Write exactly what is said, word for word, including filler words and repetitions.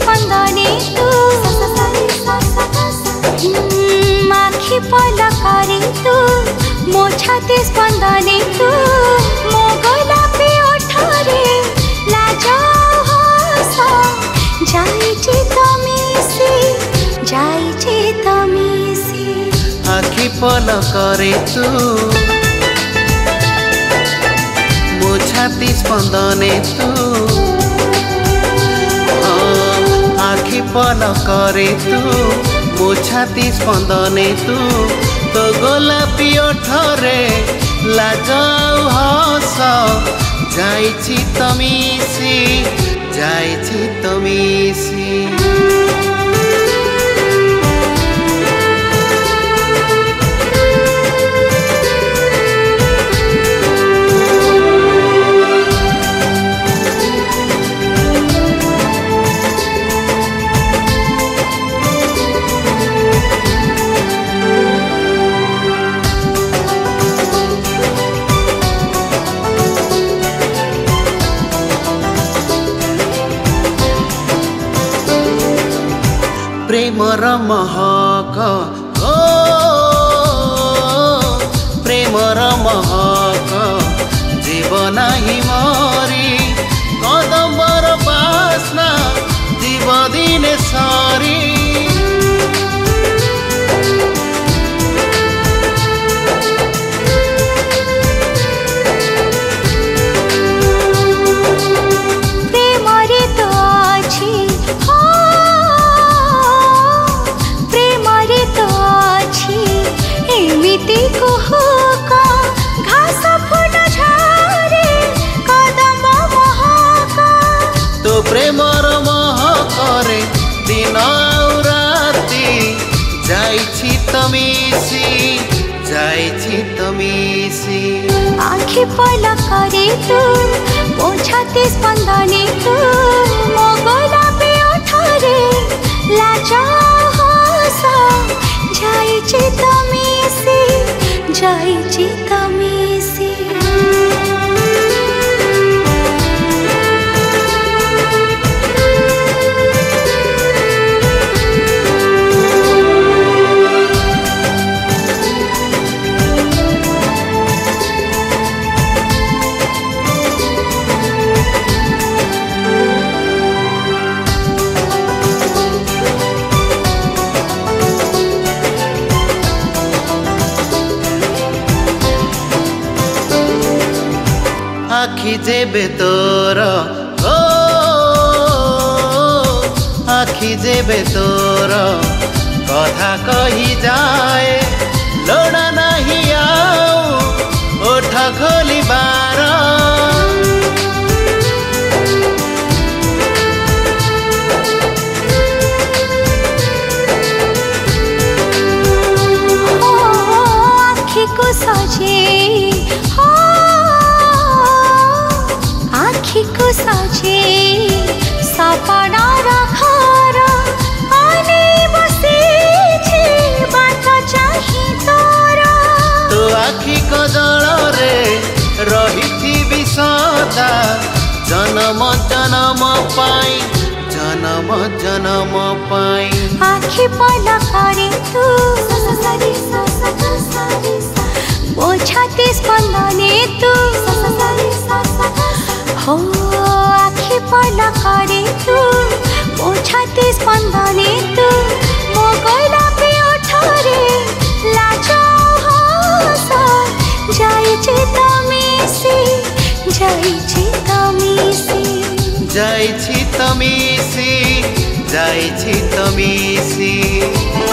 स्पंदने तू आखि पलकारे तू मो छाती स्पंदने तू मो गोलापी ओठरे लाज हस जाइछि तमिसी जाइछि तमिसी आखि पलकारे तू मो छाती स्पंदने तू आखि पलकारे तू मो छाती स्पंदने तू तो गोलापी ओठरे लाज हस जाइछि तमिसी जाइछि तमिसी प्रेमर महक ओ प्रेमर महक जीवन ही मरी कदम्बर बासना जीव दिने सारी प्रेमर महकरे दिन राति जाइछि तमिसी जाइछि तमिसी आखि पलकारे तू मो छाती स्पंदने तू मो गोलापी ओठरे लाज हस जाइछि तमिसी जाइछि तमिसी आखि जेबे तोर ओ आखि जेबे तोर कथा कही जाए लोड़ा नहीं आऊ ओठ खोली बार आखि को सजे को सजे सपना रखार आने बसे छे बात चाही तोरा तो आखि कजल रे रही सदा जन्म जन्म पाई जन्म जन्म पाई आखि पलकारे तू मो छाती स्पंदने तू हो आखि पलकारे तू मो छाती स्पंदने तू मो गोलापी ओठरे लाज हस जाइछि तमिसी जाइछि तमिसी जाइछि तमिसी जाइछि तमिसी।